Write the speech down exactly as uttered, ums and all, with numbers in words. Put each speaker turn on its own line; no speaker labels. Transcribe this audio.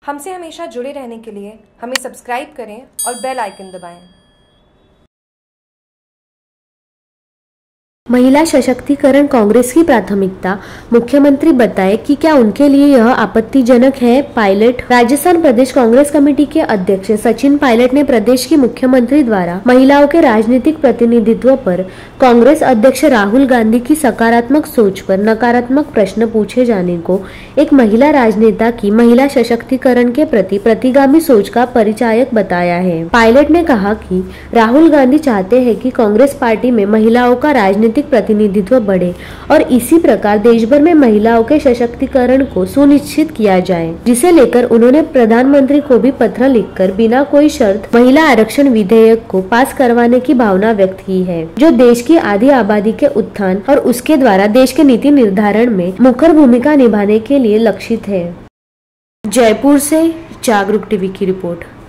हमसे हमेशा जुड़े रहने के लिए हमें सब्सक्राइब करें और बेल आइकन दबाएं।
महिला सशक्तिकरण कांग्रेस की प्राथमिकता, मुख्यमंत्री बताए कि क्या उनके लिए यह आपत्तिजनक है। पायलट। राजस्थान प्रदेश कांग्रेस कमेटी के अध्यक्ष सचिन पायलट ने प्रदेश की मुख्यमंत्री द्वारा महिलाओं के राजनीतिक प्रतिनिधित्व पर कांग्रेस अध्यक्ष राहुल गांधी की सकारात्मक सोच पर नकारात्मक प्रश्न पूछे जाने को एक महिला राजनेता की महिला सशक्तिकरण के प्रति प्रतिगामी सोच का परिचायक बताया है। पायलट ने कहा कि राहुल गांधी चाहते हैं कि कांग्रेस पार्टी में महिलाओं का राजनीतिक प्रतिनिधित्व बढ़े और इसी प्रकार देश भर में महिलाओं के सशक्तिकरण को सुनिश्चित किया जाए, जिसे लेकर उन्होंने प्रधानमंत्री को भी पत्र लिखकर बिना कोई शर्त महिला आरक्षण विधेयक को पास करवाने की भावना व्यक्त की है, जो देश की आधी आबादी के उत्थान और उसके द्वारा देश के नीति निर्धारण में मुख्य भूमिका निभाने के लिए लक्षित है। जयपुर से जागरूक टीवी की रिपोर्ट।